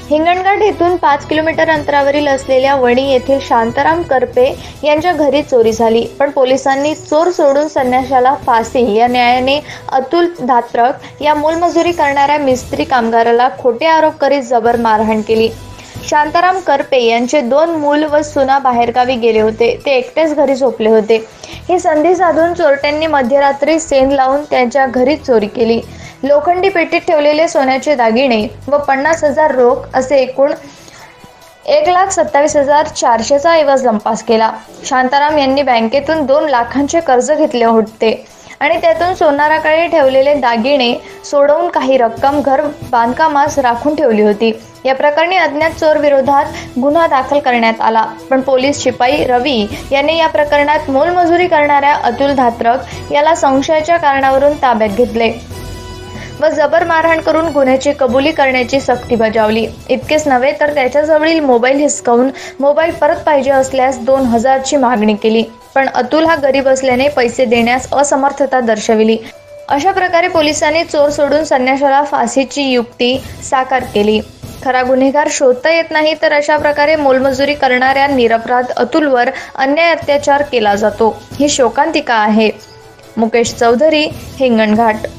हिंगणघाट येथून 5 किलोमीटर अंतरावरील असलेल्या वणी येथील शांताराम करपे यांच्या घरी चोरी झाली, पण पोलिसांनी चोर सोडून संन्याशाला फाशी या न्यायाने अतुल धात्रक या मोलमजुरी करणाऱ्या मिस्त्री कामगाराला खोटे आरोप करीत जबर मारहाण केली। शांताराम करपे यांचे 2 मूल व सुना बाहेरगावी गेले होते। ते एकटेच घरी झोपले होते। ही संधी साधून चोरट्यांनी मध्यरात्री सेंध लावून त्यांच्या घरी चोरी केली। लोखंडी पेटीत ठेवलेले सोन्याचे दागिने व 50,000 रोख असे एकूण 1,27,400चा ऐवज लंपास केला। शांताराम यांनी बँकेतून 2 लाखांचे कर्ज घेतले होते आणि त्यातून सोनाराकडे ठेवलेले दागिने सोडवून काही रक्कम घर बांधकामास राखून ठेवली होती। या प्रकरणी अज्ञात चोर विरोधात गुन्हा दाखल करण्यात आला, पण पोलीस शिपाई रवी यांनी या प्रकरणात मोलमजुरी करणाऱ्या अतुल धात्रक याला संशयाच्या कारणावरून ताब्यात घेतले व जबर मारहाण करून गुन्ह्याची कबुली करण्याची सक्ती बजावली। इतकेच नव्हे तर त्याच्याजवळील मोबाईल हिसकावून मोबाईल परत पाहिजे असल्यास 2,000ची मागणी केली, पण अतुल हा गरीब असल्याने पैसे देण्यास असमर्थता दर्शविली। अशा प्रकारे पोलिसांनी चोर सोडून संन्याशाला फाशीची युक्ती साकार केली। खरा गुन्हेगार शोधता येत नाही, तर अशा प्रकारे मोलमजुरी करणाऱ्या निरपराध अतुलवर अन्याय अत्याचार केला जातो। ही शोकांतिका आहे। मुकेश चौधरी, हिंगणघाट।